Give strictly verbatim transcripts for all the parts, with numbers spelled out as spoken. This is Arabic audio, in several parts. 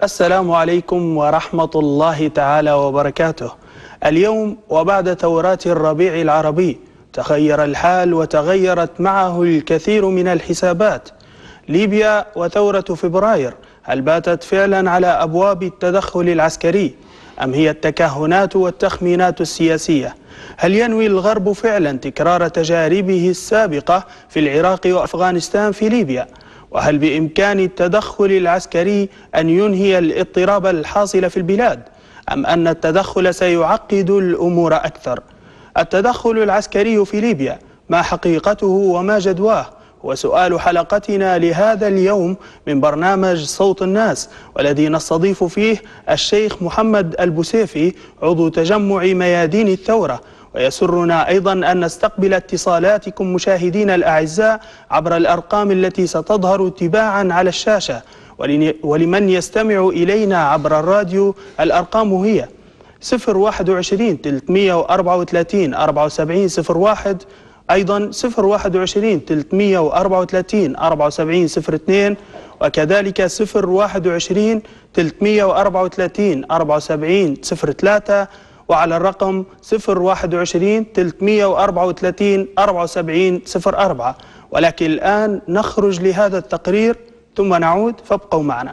السلام عليكم ورحمة الله تعالى وبركاته. اليوم وبعد ثورات الربيع العربي تغير الحال وتغيرت معه الكثير من الحسابات. ليبيا وثورة فبراير، هل باتت فعلا على أبواب التدخل العسكري أم هي التكهنات والتخمينات السياسية؟ هل ينوي الغرب فعلا تكرار تجاربه السابقة في العراق وأفغانستان في ليبيا؟ وهل بإمكان التدخل العسكري أن ينهي الاضطراب الحاصل في البلاد، أم أن التدخل سيعقد الأمور أكثر؟ التدخل العسكري في ليبيا ما حقيقته وما جدواه؟ هو سؤال حلقتنا لهذا اليوم من برنامج صوت الناس، والذي نستضيف فيه الشيخ محمد البوسيفي عضو تجمع ميادين الثورة. ويسرنا أيضا أن نستقبل اتصالاتكم مشاهدينا الأعزاء عبر الأرقام التي ستظهر تباعا على الشاشة، ولمن يستمع إلينا عبر الراديو الأرقام هي صفر واحد وعشرين ثلاثمئة وأربعة وثلاثين أربعة وسبعين صفر واحد، أيضا صفر واحد وعشرين ثلاثمئة وأربعة وثلاثين أربعة وسبعين صفر اثنين، وكذلك صفر واحد وعشرين ثلاثمئة وأربعة وثلاثين أربعة وسبعين صفر ثلاثة، وعلى الرقم صفر واحد وعشرين ثلاثمئة وأربعة وثلاثين أربعة وسبعين صفر أربعة. ولكن الآن نخرج لهذا التقرير ثم نعود، فابقوا معنا.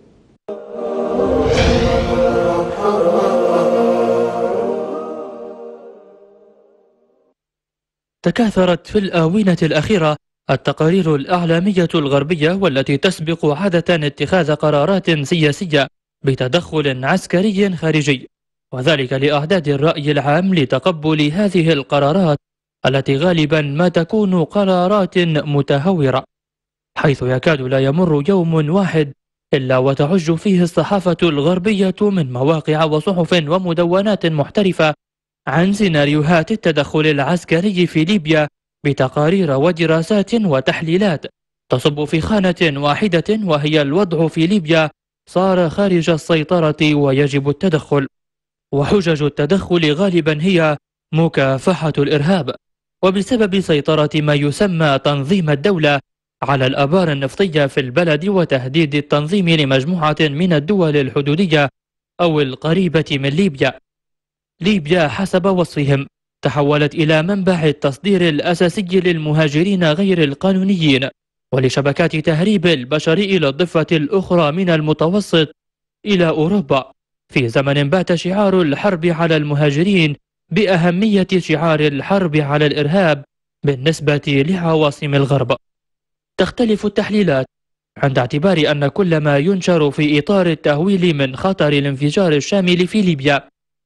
تكاثرت في الآونة الأخيرة التقارير الإعلامية الغربية والتي تسبق عادة اتخاذ قرارات سياسية بتدخل عسكري خارجي، وذلك لإعداد الرأي العام لتقبل هذه القرارات التي غالبا ما تكون قرارات متهورة، حيث يكاد لا يمر يوم واحد إلا وتعج فيه الصحافة الغربية من مواقع وصحف ومدونات محترفة عن سيناريوهات التدخل العسكري في ليبيا بتقارير ودراسات وتحليلات تصب في خانة واحدة، وهي الوضع في ليبيا صار خارج السيطرة ويجب التدخل. وحجج التدخل غالبا هي مكافحة الإرهاب، وبسبب سيطرة ما يسمى تنظيم الدولة على الآبار النفطية في البلد وتهديد التنظيم لمجموعة من الدول الحدودية أو القريبة من ليبيا. ليبيا حسب وصفهم تحولت إلى منبع التصدير الأساسي للمهاجرين غير القانونيين ولشبكات تهريب البشر إلى الضفة الأخرى من المتوسط إلى أوروبا، في زمن بات شعار الحرب على المهاجرين بأهمية شعار الحرب على الإرهاب بالنسبة لعواصم الغرب. تختلف التحليلات عند اعتبار أن كل ما ينشر في إطار التهويل من خطر الانفجار الشامل في ليبيا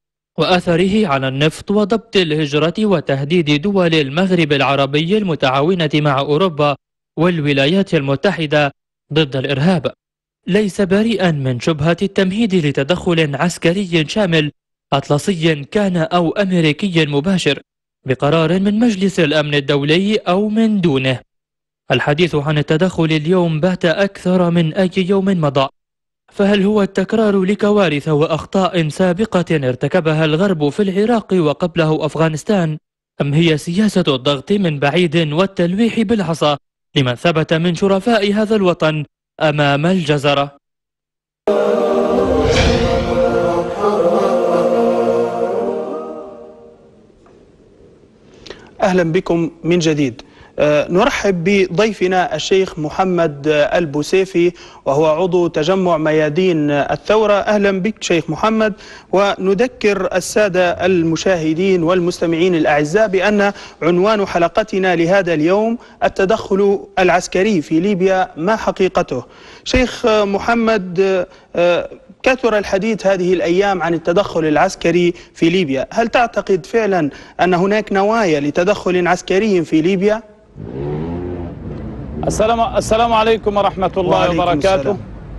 وأثره على النفط وضبط الهجرة وتهديد دول المغرب العربي المتعاونة مع أوروبا والولايات المتحدة ضد الإرهاب ليس بريئا من شبهة التمهيد لتدخل عسكري شامل أطلسي كان أو أمريكي مباشر بقرار من مجلس الأمن الدولي أو من دونه. الحديث عن التدخل اليوم بات أكثر من أي يوم مضى، فهل هو التكرار لكوارث وأخطاء سابقة ارتكبها الغرب في العراق وقبله أفغانستان، أم هي سياسة الضغط من بعيد والتلويح بالعصا لمن ثبت من شرفاء هذا الوطن أمام الجزرة؟ أهلا بكم من جديد. نرحب بضيفنا الشيخ محمد البوسيفي وهو عضو تجمع ميادين الثورة. أهلا بك شيخ محمد، ونذكر السادة المشاهدين والمستمعين الأعزاء بأن عنوان حلقتنا لهذا اليوم التدخل العسكري في ليبيا ما حقيقته. شيخ محمد، كثر الحديث هذه الأيام عن التدخل العسكري في ليبيا، هل تعتقد فعلا أن هناك نوايا لتدخل عسكري في ليبيا؟ السلام السلام عليكم ورحمة الله وبركاته. السلام.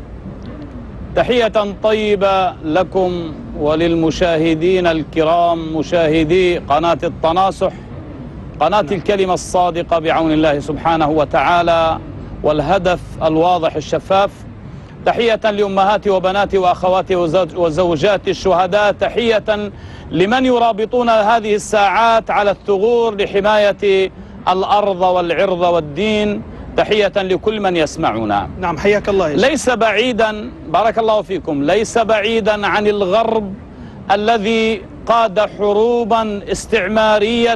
تحية طيبة لكم وللمشاهدين الكرام مشاهدي قناة التناصح، قناة الكلمة الصادقة بعون الله سبحانه وتعالى والهدف الواضح الشفاف. تحية لأمهاتي وبناتي وأخواتي وزوجاتي الشهداء، تحية لمن يرابطون هذه الساعات على الثغور لحماية الأرض والعرض والدين، تحية لكل من يسمعنا. نعم حياك الله يا شيخ. ليس بعيدا بارك الله فيكم، ليس بعيدا عن الغرب الذي قاد حروبا استعمارية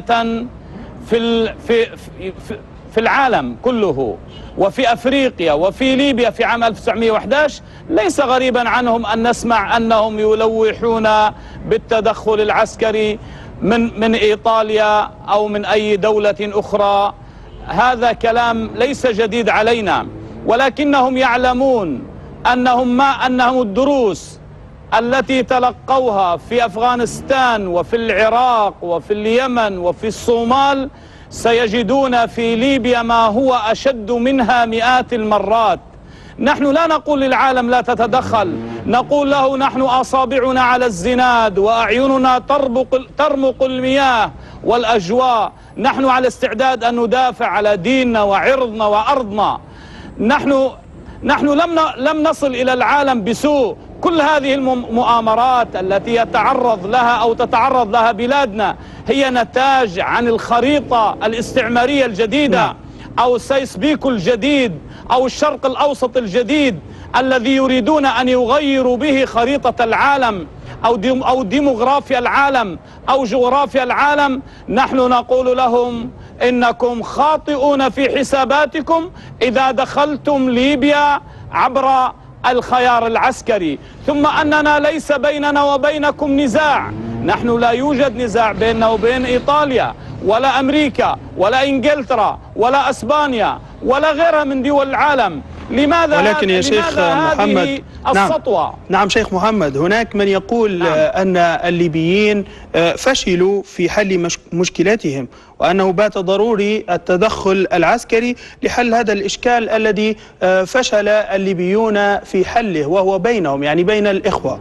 في في في في العالم كله، وفي أفريقيا وفي ليبيا في عام ألف وتسعمئة وأحد عشر. ليس غريبا عنهم أن نسمع أنهم يلوحون بالتدخل العسكري من من إيطاليا أو من أي دولة أخرى. هذا كلام ليس جديد علينا، ولكنهم يعلمون أنهم ما أنهم الدروس التي تلقوها في أفغانستان وفي العراق وفي اليمن وفي الصومال سيجدون في ليبيا ما هو أشد منها مئات المرات. نحن لا نقول للعالم لا تتدخل، نقول له نحن أصابعنا على الزناد وأعيننا ترمق, ترمق المياه والأجواء. نحن على استعداد أن ندافع على ديننا وعرضنا وأرضنا. نحن نحن لم لم نصل إلى العالم بسوء. كل هذه المؤامرات التي يتعرض لها أو تتعرض لها بلادنا هي نتاج عن الخريطة الاستعمارية الجديدة أو السيسبيكو الجديد أو الشرق الأوسط الجديد الذي يريدون أن يغيروا به خريطة العالم أو ديم أو ديموغرافيا العالم أو جغرافيا العالم. نحن نقول لهم إنكم خاطئون في حساباتكم إذا دخلتم ليبيا عبر الخيار العسكري، ثم أننا ليس بيننا وبينكم نزاع. نحن لا يوجد نزاع بيننا وبين إيطاليا ولا أمريكا ولا إنجلترا ولا أسبانيا ولا غيرها من دول العالم. لماذا ولكن يا شيخ محمد السطوة؟ نعم, نعم شيخ محمد، هناك من يقول نعم. أن الليبيين فشلوا في حل مشكلاتهم، وأنه بات ضروري التدخل العسكري لحل هذا الإشكال الذي فشل الليبيون في حله، وهو بينهم يعني بين الإخوة.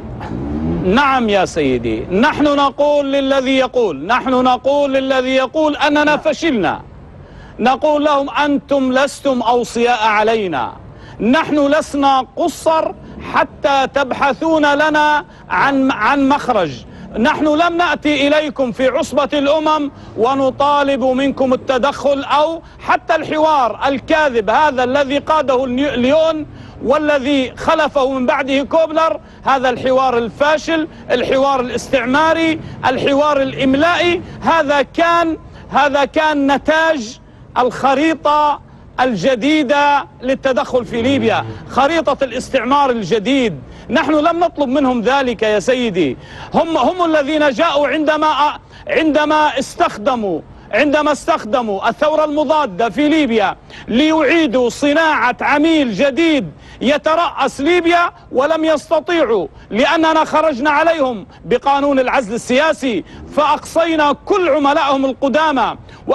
نعم يا سيدي، نحن نقول للذي يقول نحن نقول للذي يقول أننا فشلنا، نقول لهم أنتم لستم أوصياء علينا، نحن لسنا قصر حتى تبحثون لنا عن عن مخرج. نحن لم نأتي إليكم في عصبة الأمم ونطالب منكم التدخل أو حتى الحوار الكاذب هذا الذي قاده ليون والذي خلفه من بعده كوبلر. هذا الحوار الفاشل، الحوار الاستعماري، الحوار الإملائي، هذا كان هذا كان نتاج الخريطة الجديدة للتدخل في ليبيا، خريطة الاستعمار الجديد. نحن لم نطلب منهم ذلك يا سيدي، هم هم الذين جاءوا عندما عندما استخدموا عندما استخدموا الثورة المضادة في ليبيا ليعيدوا صناعة عميل جديد يترأس ليبيا، ولم يستطيعوا لأننا خرجنا عليهم بقانون العزل السياسي فأقصينا كل عملائهم القدامى،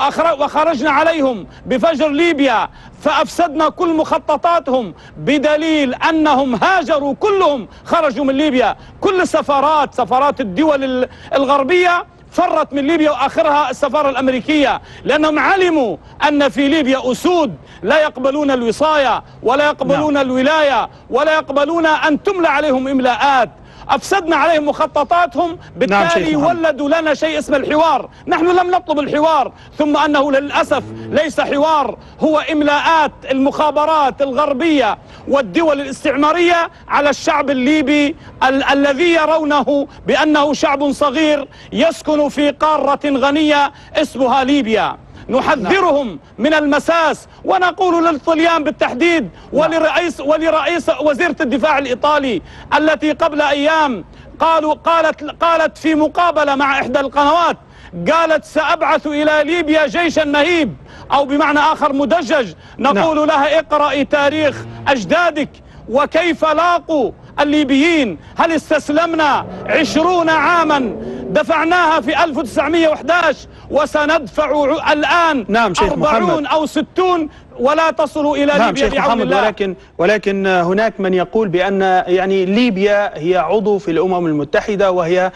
وخرجنا عليهم بفجر ليبيا فأفسدنا كل مخططاتهم، بدليل أنهم هاجروا كلهم، خرجوا من ليبيا. كل السفارات سفارات الدول الغربية فرت من ليبيا، وآخرها السفارة الأمريكية، لأنهم علموا أن في ليبيا أسود لا يقبلون الوصاية ولا يقبلون نعم. الولاية ولا يقبلون أن تملى عليهم إملاءات. أفسدنا عليهم مخططاتهم، بالتالي نعم ولدوا لنا شيء اسمه الحوار. نحن لم نطلب الحوار، ثم أنه للأسف ليس حوار، هو إملاءات المخابرات الغربية والدول الاستعمارية على الشعب الليبي ال الذي يرونه بأنه شعب صغير يسكن في قارة غنية اسمها ليبيا. نحذرهم من المساس، ونقول للطليان بالتحديد ولرئيس ولرئيس وزيرة الدفاع الإيطالي التي قبل أيام قالوا قالت قالت في مقابلة مع إحدى القنوات، قالت سأبعث إلى ليبيا جيشا نهيب أو بمعنى آخر مدجج. نقول نعم. لها اقرأي تاريخ أجدادك وكيف لاقوا الليبيين. هل استسلمنا؟ عشرون عاما دفعناها في ألف وتسعمئة وأحد عشر وسندفع الآن نعم شيخ أربعون محمد. أو ستون ولا تصلوا إلى نعم ليبيا شيخ بعون محمد الله. ولكن ولكن هناك من يقول بأن يعني ليبيا هي عضو في الأمم المتحدة، وهي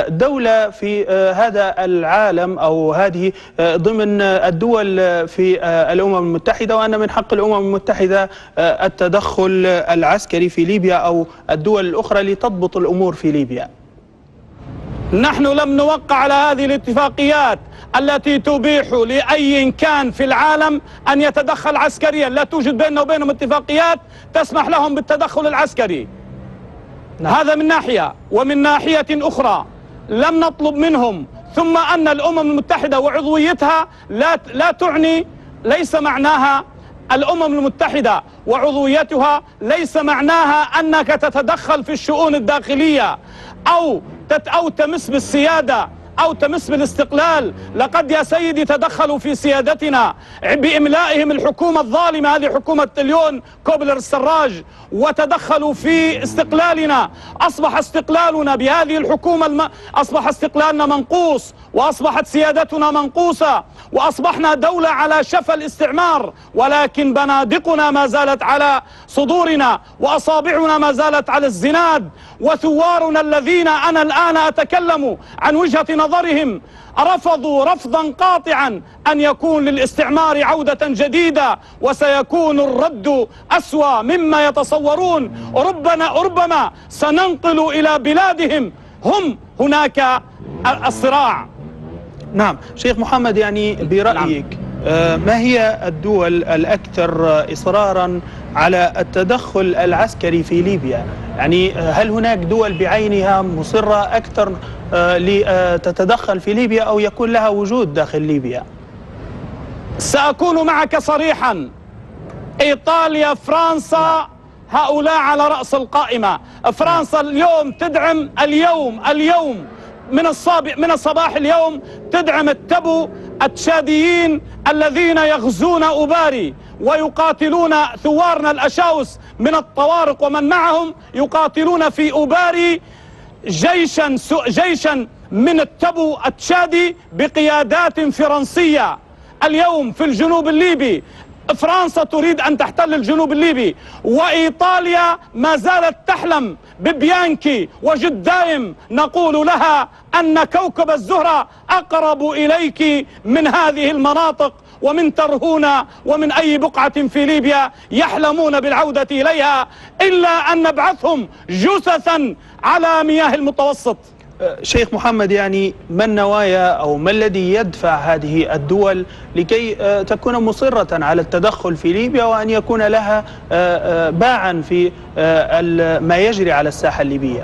دولة في هذا العالم أو هذه ضمن الدول في الأمم المتحدة، وأن من حق الأمم المتحدة التدخل العسكري في ليبيا أو الدول الأخرى لتضبط الأمور في ليبيا. نحن لم نوقع على هذه الاتفاقيات التي تبيح لأي كان في العالم أن يتدخل عسكريا. لا توجد بيننا وبينهم اتفاقيات تسمح لهم بالتدخل العسكري. نعم. هذا من ناحية. ومن ناحية أخرى لم نطلب منهم، ثم أن الأمم المتحدة وعضويتها لا لا تعني، ليس معناها الأمم المتحدة وعضويتها ليس معناها أنك تتدخل في الشؤون الداخلية أو أو تمس بالسيادة أو تمس بالاستقلال. لقد يا سيدي تدخلوا في سيادتنا بإملائهم الحكومة الظالمة، هذه حكومة اليون كوبلر السراج، وتدخلوا في استقلالنا. أصبح استقلالنا بهذه الحكومة الم... أصبح استقلالنا منقوص، وأصبحت سيادتنا منقوصة، وأصبحنا دولة على شفا الاستعمار، ولكن بنادقنا ما زالت على صدورنا، وأصابعنا ما زالت على الزناد، وثوارنا الذين أنا الآن أتكلم عن وجهة نظرهم رفضوا رفضا قاطعا أن يكون للاستعمار عودة جديدة، وسيكون الرد أسوأ مما يتصورون. ربما ربما سننقل إلى بلادهم هم هناك الصراع. نعم شيخ محمد، يعني برأيك نعم. ما هي الدول الأكثر إصرارا على التدخل العسكري في ليبيا؟ يعني هل هناك دول بعينها مصرة أكثر لتتدخل في ليبيا أو يكون لها وجود داخل ليبيا؟ سأكون معك صريحا. إيطاليا، فرنسا، هؤلاء على رأس القائمة. فرنسا اليوم تدعم اليوم اليوم من الصباح من الصباح اليوم تدعم التبو التشاديين الذين يغزون أوباري ويقاتلون ثوارنا الأشاوس من الطوارق ومن معهم، يقاتلون في أوباري جيشا جيشا من التبو التشادي بقيادات فرنسية. اليوم في الجنوب الليبي فرنسا تريد أن تحتل الجنوب الليبي، وإيطاليا ما زالت تحلم ببيانكي وجدايم. نقول لها أن كوكب الزهرة أقرب إليك من هذه المناطق ومن ترهونة ومن أي بقعة في ليبيا يحلمون بالعودة إليها، إلا أن نبعثهم جثثا على مياه المتوسط. شيخ محمد، يعني ما النوايا أو ما الذي يدفع هذه الدول لكي تكون مصرة على التدخل في ليبيا وأن يكون لها باعا في ما يجري على الساحة الليبية؟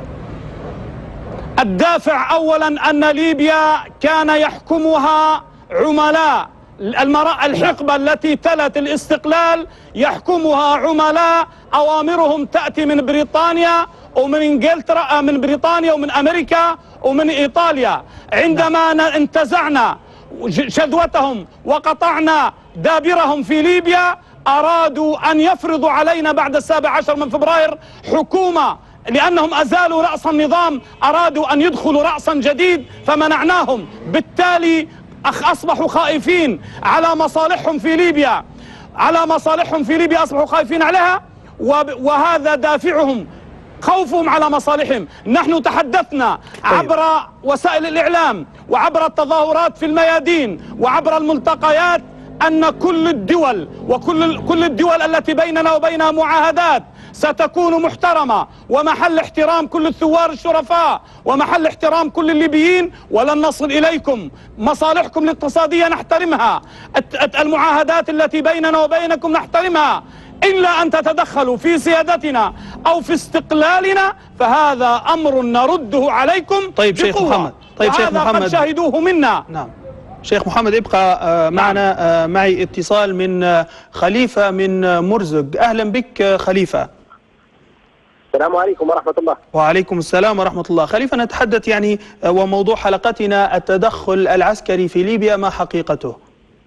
الدافع أولا أن ليبيا كان يحكمها عملاء. الحقبة التي تلت الاستقلال يحكمها عملاء، أوامرهم تأتي من بريطانيا ومن انجلترا، من بريطانيا ومن امريكا ومن ايطاليا. عندما انتزعنا شذوتهم وقطعنا دابرهم في ليبيا، ارادوا ان يفرضوا علينا بعد السابع عشر من فبراير حكومة، لانهم ازالوا رأس النظام، ارادوا ان يدخلوا رأسا جديد فمنعناهم. بالتالي اصبحوا خائفين على مصالحهم في ليبيا، على مصالحهم في ليبيا اصبحوا خائفين عليها، وهذا دافعهم، خوفهم على مصالحهم. نحن تحدثنا عبر وسائل الإعلام وعبر التظاهرات في الميادين وعبر الملتقيات أن كل الدول وكل كل الدول التي بيننا وبينها معاهدات ستكون محترمة، ومحل احترام كل الثوار الشرفاء، ومحل احترام كل الليبيين، ولن نصل إليكم. مصالحكم الاقتصادية نحترمها، المعاهدات التي بيننا وبينكم نحترمها، إلا أن تتدخلوا في سيادتنا أو في استقلالنا فهذا أمر نرده عليكم. طيب شيخ محمد، طيب شيخ محمد، قد شاهدوه منا. نعم شيخ محمد، ابقى معنا. نعم. معي اتصال من خليفة من مرزق. أهلا بك خليفة. السلام عليكم ورحمة الله. وعليكم السلام ورحمة الله. خليفة، نتحدث يعني وموضوع حلقتنا التدخل العسكري في ليبيا، ما حقيقته؟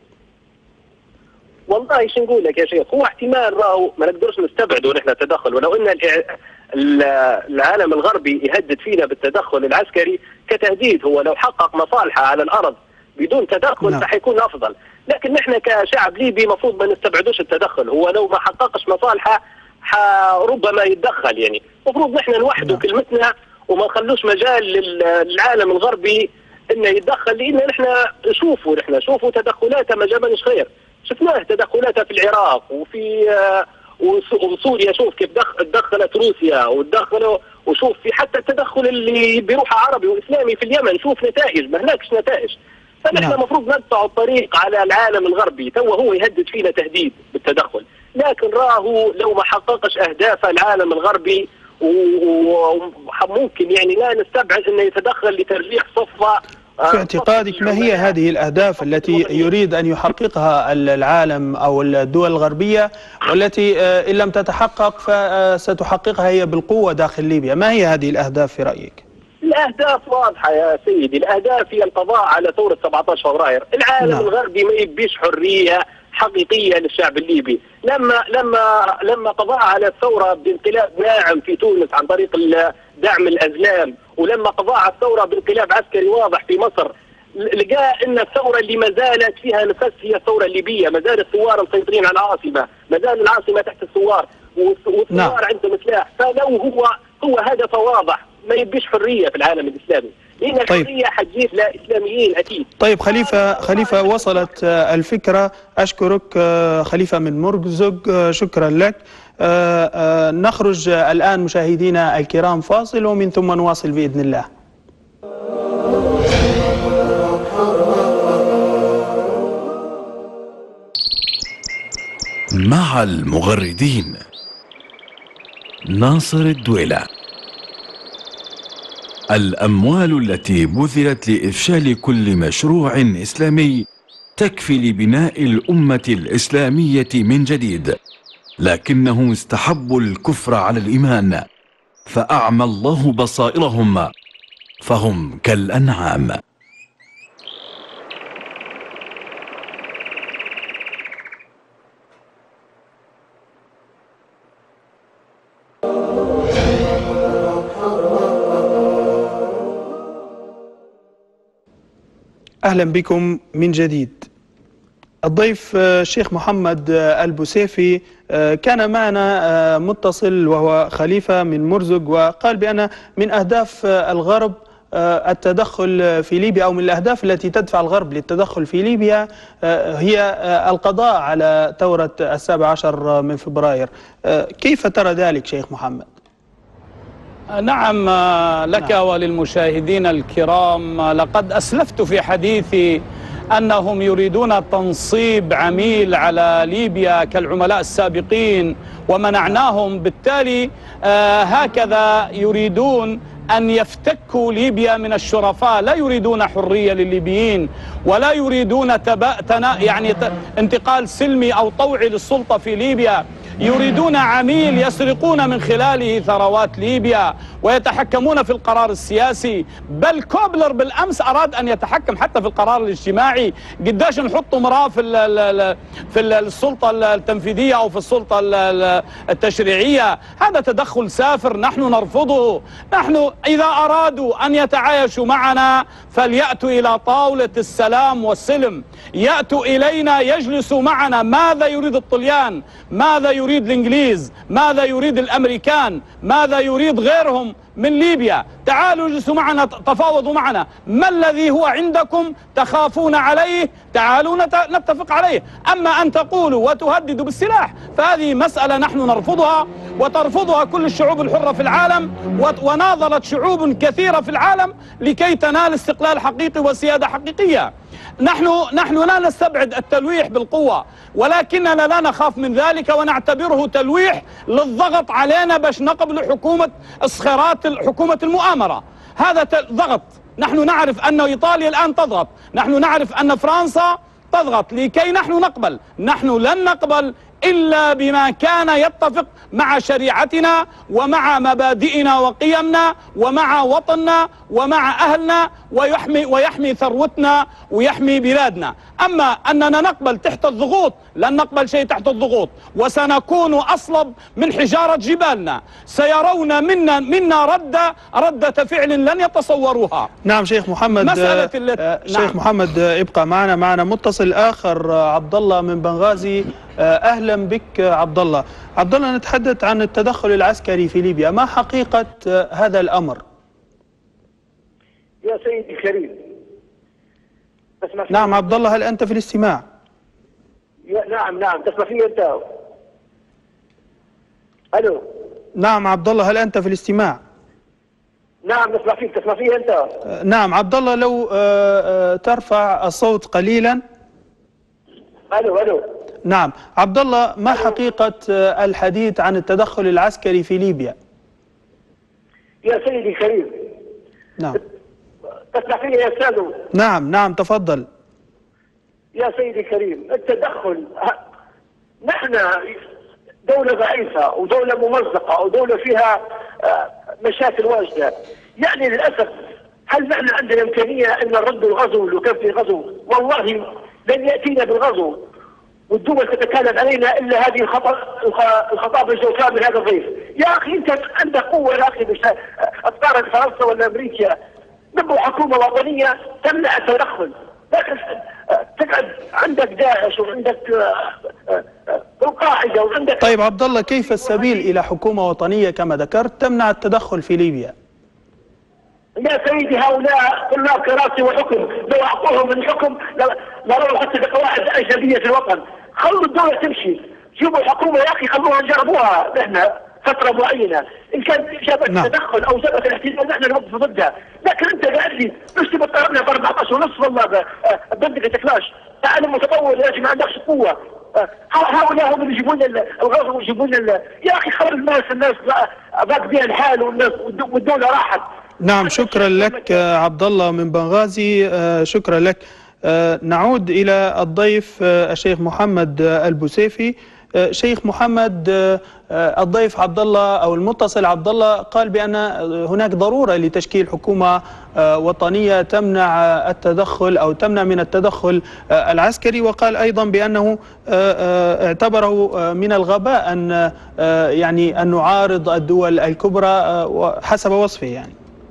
والله شو نقول لك يا شيخ، هو احتمال راهو ما نقدرش نستبعده نحن التدخل، ولو ان العالم الغربي يهدد فينا بالتدخل العسكري كتهديد، هو لو حقق مصالحه على الارض بدون تدخل نعم. فحيكون افضل، لكن نحن كشعب ليبي المفروض ما نستبعدوش التدخل. هو لو ما حققش مصالحه ربما يتدخل، يعني المفروض نحن نوحدوا نعم. كلمتنا وما نخلوش مجال للعالم الغربي انه يتدخل، لان نحن شوفوا نحن شوفوا تدخلاته ما جابناش خير. شفناه تدخلاتها في العراق وفي وسوريا شوف كيف تدخلت روسيا وتدخلوا، وشوف في حتى التدخل اللي بيروح عربي واسلامي في اليمن، شوف نتائج، ما هناكش نتائج. فنحن المفروض نقطع الطريق على العالم الغربي، تو هو يهدد فينا تهديد بالتدخل، لكن راهو لو ما حققش اهداف العالم الغربي وممكن يعني لا نستبعد انه يتدخل لترجيح صفه. في اعتقادك ما هي هذه الأهداف التي يريد أن يحققها العالم أو الدول الغربية، والتي إن لم تتحقق فستحققها هي بالقوة داخل ليبيا؟ ما هي هذه الأهداف في رأيك؟ الأهداف واضحة يا سيدي، الأهداف هي القضاء على ثورة سبعة عشر فبراير. العالم نعم. الغربي ما يبيش حرية حقيقية للشعب الليبي. لما لما لما قضى على الثورة بانقلاب ناعم في تونس عن طريق دعم الأزلام، ولما قضى على الثورة بانقلاب عسكري واضح في مصر، لقى ان الثورة اللي ما زالت فيها نفس هي الثورة الليبية، ما زال الثوار مسيطرين على العاصمة، ما زال العاصمة تحت الثوار، والثوار نعم. عندهم سلاح. فلو هو هو هدف واضح، ما يبيش حرية في العالم الإسلامي، لأن الحرية طيب. حتجيب لإسلاميين أكيد. طيب خليفة خليفة وصلت الفكرة، أشكرك خليفة من مرزق، شكرا لك. نخرج الآن مشاهدينا الكرام فاصل، ومن ثم نواصل بإذن الله. مع المغردين ناصر الدويلة. الأموال التي بذلت لإفشال كل مشروع إسلامي تكفي لبناء الأمة الإسلامية من جديد، لكنهم استحبوا الكفر على الإيمان فأعمى الله بصائرهم فهم كالأنعام. أهلا بكم من جديد. الضيف الشيخ محمد البوسيفي كان معنا متصل، وهو خليفة من مرزق، وقال بأن من أهداف الغرب التدخل في ليبيا، أو من الأهداف التي تدفع الغرب للتدخل في ليبيا هي القضاء على ثورة السابع عشر من فبراير. كيف ترى ذلك شيخ محمد؟ نعم لك نعم. وللمشاهدين الكرام، لقد أسلفت في حديثي أنهم يريدون تنصيب عميل على ليبيا كالعملاء السابقين ومنعناهم، بالتالي آه هكذا يريدون أن يفتكوا ليبيا من الشرفاء، لا يريدون حرية للليبيين، ولا يريدون تنا يعني انتقال سلمي أو طوعي للسلطة في ليبيا. يريدون عميل يسرقون من خلاله ثروات ليبيا ويتحكمون في القرار السياسي. بل كوبلر بالأمس أراد أن يتحكم حتى في القرار الاجتماعي. قداش نحط امرأة في في السلطة التنفيذية أو في السلطة التشريعية؟ هذا تدخل سافر نحن نرفضه. نحن إذا أرادوا أن يتعايشوا معنا فليأتوا إلى طاولة السلام والسلم، يأتوا إلينا يجلسوا معنا. ماذا يريد الطليان؟ ماذا يريد الإنجليز؟ ماذا يريد الأمريكان؟ ماذا يريد غيرهم من ليبيا؟ تعالوا اجلسوا معنا، تفاوضوا معنا. ما الذي هو عندكم تخافون عليه؟ تعالوا نتفق عليه. أما أن تقولوا وتهددوا بالسلاح فهذه مسألة نحن نرفضها، وترفضها كل الشعوب الحرة في العالم، وناضلت شعوب كثيرة في العالم لكي تنال استقلال حقيقي وسيادة حقيقية. نحن نحن لا نستبعد التلويح بالقوة، ولكننا لا نخاف من ذلك ونعتبره تلويح للضغط علينا باش نقبل حكومة اسخرات حكومة المؤامرة. هذا ضغط. نحن نعرف أن إيطاليا الآن تضغط، نحن نعرف أن فرنسا تضغط لكي نحن نقبل. نحن لن نقبل إلا بما كان يتفق مع شريعتنا ومع مبادئنا وقيمنا ومع وطننا ومع أهلنا، ويحمي ويحمي ثروتنا ويحمي بلادنا. أما أننا نقبل تحت الضغوط، لن نقبل شيء تحت الضغوط، وسنكون أصلب من حجارة جبالنا. سيرون منا منا ردة ردة فعل لن يتصوروها. نعم شيخ محمد. مسألة اللي... شيخ نعم. محمد ابقى معنا معنا متصل آخر، عبد الله من بنغازي. أهلا بك عبد الله. عبد الله، نتحدث عن التدخل العسكري في ليبيا، ما حقيقة هذا الأمر؟ يا سيدي الكريم. نعم عبد الله، هل أنت في الاستماع؟ نعم نعم تسمع فيني أنت؟ الو. نعم عبد الله، هل أنت في الاستماع؟ نعم نسمع فيك. تسمع فيه أنت؟ آه نعم عبد الله، لو آه آه ترفع الصوت قليلا. الو الو. نعم عبد الله، ما حقيقة آه الحديث عن التدخل العسكري في ليبيا؟ يا سيدي الكريم. نعم. تسمع فيه يا أستاذ؟ نعم نعم تفضل. يا سيدي الكريم، التدخل، نحن دولة ضعيفة ودولة ممزقة ودولة فيها مشاكل واجدة، يعني للأسف هل نحن عندنا إمكانية أن نرد الغزو لو كان في غزو؟ والله لن يأتينا بالغزو والدول تتكالب علينا إلا هذه الخطاب الجوفاء من هذا الضيف. يا أخي أنت عندك قوة يا أخي، مش أفكارك فرنسا ولا أمريكا، نبغى حكومة وطنية تمنع التدخل، لكن تقعد عندك داعش وعندك القاعدة وعندك. طيب عبد الله، كيف السبيل إلى حكومة وطنية كما ذكرت تمنع التدخل في ليبيا؟ يا سيدي هؤلاء طلاب كراسي وحكم، لو أعطوهم الحكم لروا حتى بقواعد أجنبية في الوطن. خلوا الدولة تمشي، جيبوا الحكومة يا أخي، خلوها نجربوها نحن فترة معينة، إن كان جابت نعم. تدخل أو جابت الاحتلال نحن نوقف ضدها، لكن أنت قاعد لي مش تبى تضربنا ب أربعطعش ونص والله بندقة كلاش، تعلم متطور يا أخي، ما عندكش قوة. هؤلاء هم اللي يجيبون الغزو ويجيبون يا أخي خلوا الناس الناس ضاق بها الحال والناس والدولة راحت. نعم شكرا لك عبد الله من بنغازي، شكرا لك. نعود إلى الضيف الشيخ محمد البوسيفي. شيخ محمد، الضيف عبد الله أو المتصل عبد الله قال بأن هناك ضرورة لتشكيل حكومة وطنية تمنع التدخل أو تمنع من التدخل العسكري، وقال أيضا بأنه اعتبره من الغباء أن يعني أن نعارض الدول الكبرى حسب وصفه. يعني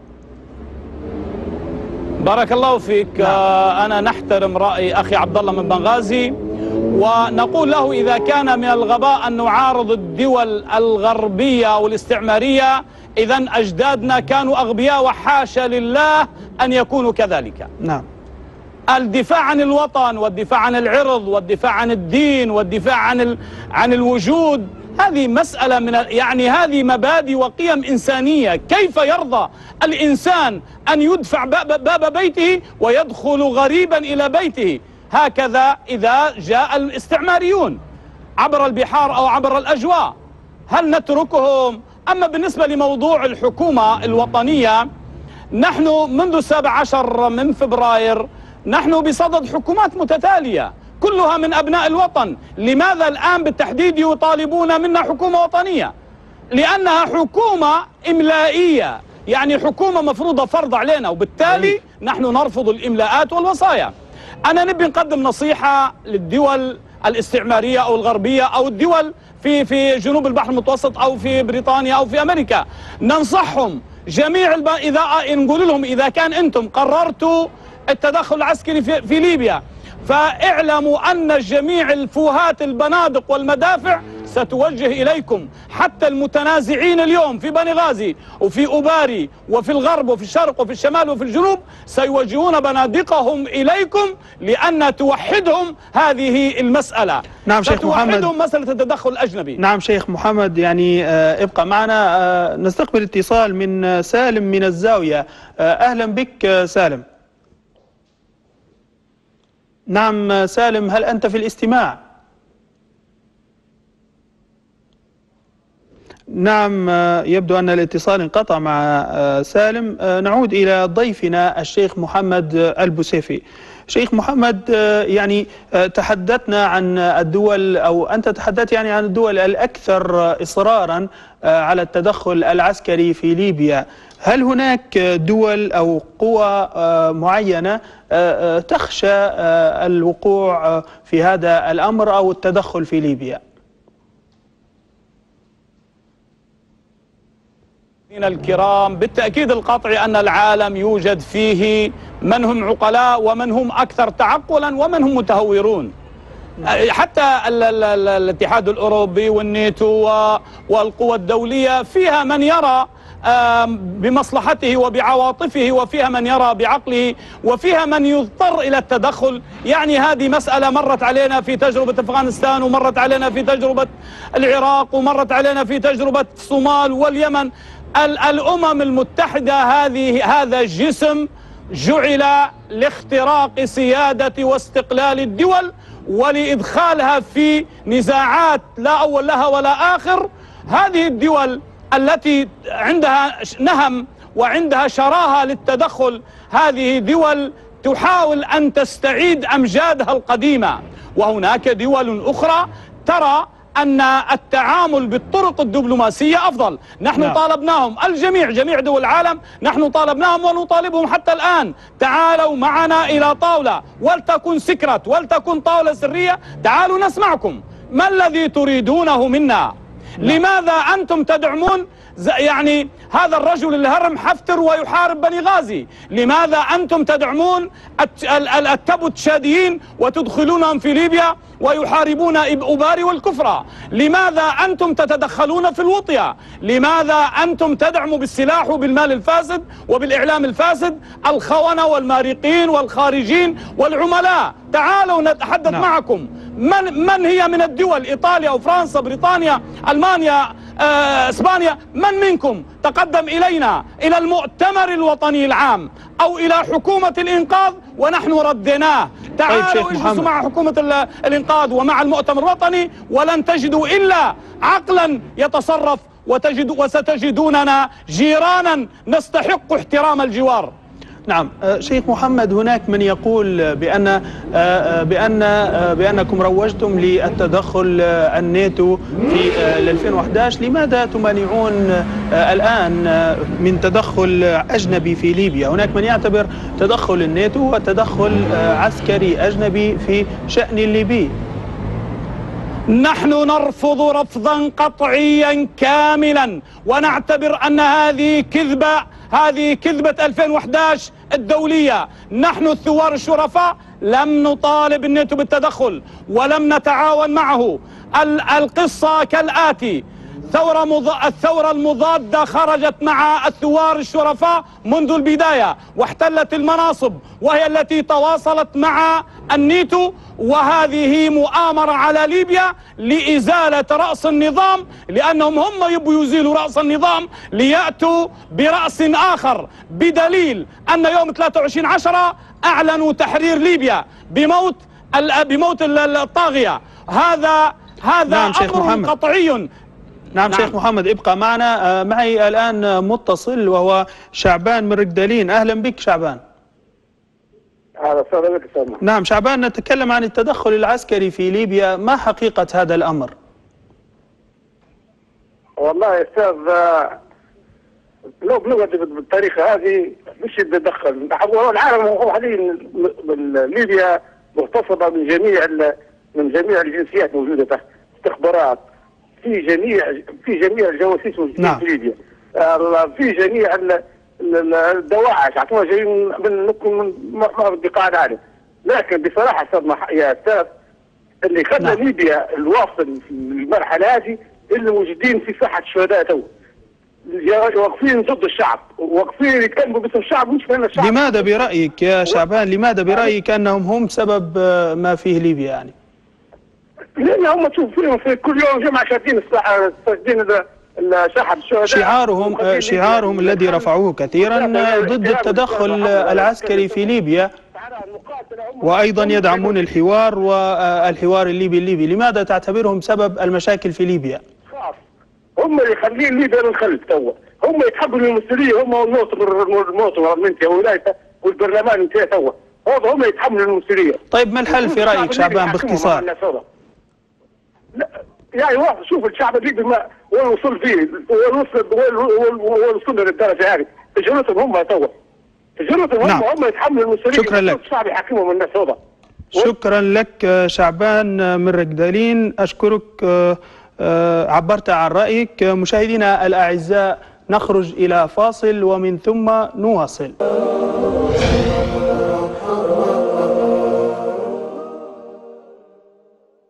بارك الله فيك. نعم. أنا نحترم رأي أخي عبد الله من بنغازي، ونقول له إذا كان من الغباء أن نعارض الدول الغربية أو الاستعمارية، إذن أجدادنا كانوا أغبياء وحاشا لله أن يكونوا كذلك. نعم. الدفاع عن الوطن والدفاع عن العرض والدفاع عن الدين والدفاع عن ال... عن الوجود، هذه مسألة من يعني هذه مبادئ وقيم إنسانية. كيف يرضى الإنسان أن يدفع باب, باب بيته ويدخل غريبا إلى بيته؟ هكذا إذا جاء الاستعماريون عبر البحار أو عبر الأجواء، هل نتركهم؟ أما بالنسبة لموضوع الحكومة الوطنية، نحن منذ السابع عشر من فبراير نحن بصدد حكومات متتالية كلها من أبناء الوطن. لماذا الآن بالتحديد يطالبون منا حكومة وطنية؟ لأنها حكومة إملائية، يعني حكومة مفروضة فرض علينا، وبالتالي نحن نرفض الإملاءات والوصايا. أنا نبي نقدم نصيحة للدول الاستعمارية أو الغربية أو الدول في في جنوب البحر المتوسط أو في بريطانيا أو في أمريكا، ننصحهم جميع الب... إذا نقول لهم إذا كان أنتم قررتوا التدخل العسكري في, في ليبيا، فاعلموا أن جميع الفوهات البنادق والمدافع ستوجه إليكم. حتى المتنازعين اليوم في بنغازي وفي أباري وفي الغرب وفي الشرق وفي الشمال وفي الجنوب سيوجهون بنادقهم إليكم، لأن توحدهم هذه المسألة. نعم شيخ محمد، مسألة التدخل الأجنبي. نعم شيخ محمد، يعني آه ابقى معنا. آه نستقبل اتصال من سالم من الزاوية. آه أهلا بك سالم. نعم سالم، هل أنت في الاستماع؟ نعم يبدو أن الاتصال انقطع مع سالم. نعود إلى ضيفنا الشيخ محمد البوسيفي. شيخ محمد، يعني تحدثنا عن الدول أو أنت تحدثت يعني عن الدول الأكثر إصرارا على التدخل العسكري في ليبيا. هل هناك دول أو قوى معينة تخشى الوقوع في هذا الأمر أو التدخل في ليبيا؟ الكرام، بالتأكيد القطعي أن العالم يوجد فيه من هم عقلاء ومن هم أكثر تعقلا ومن هم متهورون. حتى ال ال ال الاتحاد الأوروبي والناتو والقوى الدولية فيها من يرى بمصلحته وبعواطفه، وفيها من يرى بعقله، وفيها من يضطر إلى التدخل. يعني هذه مسألة مرت علينا في تجربة أفغانستان، ومرت علينا في تجربة العراق، ومرت علينا في تجربة الصومال واليمن. الأمم المتحدة هذه هذا جسم جعل لاختراق سيادة واستقلال الدول ولإدخالها في نزاعات لا أول لها ولا آخر. هذه الدول التي عندها نهم وعندها شراهة للتدخل، هذه دول تحاول أن تستعيد أمجادها القديمة، وهناك دول أخرى ترى أن التعامل بالطرق الدبلوماسية أفضل. نحن لا. طالبناهم الجميع، جميع دول العالم، نحن طالبناهم ونطالبهم حتى الآن، تعالوا معنا إلى طاولة، ولتكن سكرت ولتكن طاولة سرية، تعالوا نسمعكم. ما الذي تريدونه منا؟ لا. لماذا أنتم تدعمون يعني هذا الرجل اللي هرم حفتر ويحارب بني غازي؟ لماذا أنتم تدعمون التبتشاديين وتدخلونهم في ليبيا ويحاربون أباري والكفرة؟ لماذا أنتم تتدخلون في الوطية؟ لماذا أنتم تدعموا بالسلاح وبالمال الفاسد وبالإعلام الفاسد الخونة والمارقين والخارجين والعملاء؟ تعالوا نتحدث نعم. معكم. من من هي من الدول، إيطاليا وفرنسا بريطانيا ألمانيا آه، اسبانيا، من منكم تقدم إلينا إلى المؤتمر الوطني العام أو إلى حكومة الإنقاذ ونحن رديناه؟ تعالوا اجلسوا مع حكومة الإنقاذ ومع المؤتمر الوطني ولن تجدوا إلا عقلا يتصرف، وتجد وستجدوننا جيرانا نستحق احترام الجوار. نعم شيخ محمد، هناك من يقول بأن بأن بأنكم روجتم للتدخل الناتو في ألفين وأحد عشر، لماذا تمانعون الآن من تدخل أجنبي في ليبيا؟ هناك من يعتبر تدخل الناتو وتدخل عسكري أجنبي في شأن الليبي. نحن نرفض رفضا قطعيا كاملا، ونعتبر أن هذه كذبة، هذه كذبة ألفين وأحد عشر الدولية. نحن الثوار الشرفاء لم نطالب الناتو بالتدخل ولم نتعاون معه. القصة كالآتي: ثورة مض... الثورة المضادة خرجت مع الثوار الشرفاء منذ البداية واحتلت المناصب، وهي التي تواصلت مع الناتو، وهذه مؤامرة على ليبيا لإزالة رأس النظام، لأنهم هم يبوا يزيلوا رأس النظام ليأتوا برأس آخر، بدليل أن يوم ثلاثة وعشرين عشرة أعلنوا تحرير ليبيا بموت بموت الطاغية. هذا هذا نعم أمر قطعي. نعم, نعم شيخ محمد ابقى معنا. معي الآن متصل وهو شعبان من رجدالين. أهلا بك شعبان. نعم شعبان، نتكلم عن التدخل العسكري في ليبيا، ما حقيقة هذا الأمر؟ والله يا أستاذ، لو بنقعد بالطريقة هذه مش يتدخل. العالم هو حاليا ليبيا مغتصبة من جميع من جميع الجنسيات موجودة تحت، استخبارات في جميع في جميع الجواسيس موجودين نعم. في ليبيا، في جميع الدواعش اعطوها جايين من من ما بدي قاعد عالم. لكن بصراحه استاذ يا استاذ، اللي خلى نعم. ليبيا الواصل في المرحله هذه اللي موجودين في ساحه الشهداء تو واقفين ضد الشعب، واقفين يتكلموا باسم الشعب مش من الشعب. لماذا برايك يا شعبان، لماذا برايك انهم هم سبب ما فيه ليبيا يعني؟ لان هم تشوف فيهم في كل يوم جمعه شادين الساحه، شادين ساحه الشهداء. شعارهم شعارهم الذي رفعوه كثيرا ضد التدخل العسكري في ليبيا، وايضا يدعمون الحوار والحوار الليبي الليبي. لماذا تعتبرهم سبب المشاكل في ليبيا؟ هم اللي يخلين ليبيا للخلف توا، هم يتحملوا المسؤوليه، هم الموت والمنطقه ولايته والبرلمان انتهى توا، هم يتحملوا المسؤوليه. طيب ما الحل في رايك شعبان باختصار؟ لا يعني واحد شوف الشعب الليبي ما وين وصل فيه، وين وصل وين وصلنا للدرجه هذه، تجربتهم هم توا، تجربتهم هم نعم. هم يتحملوا المسؤوليه. شكرا لك. الشعب يحكمهم الناس هذا. شكرا لك شعبان من رجدالين، اشكرك، عبرت عن رايك. مشاهدينا الاعزاء، نخرج الى فاصل ومن ثم نواصل.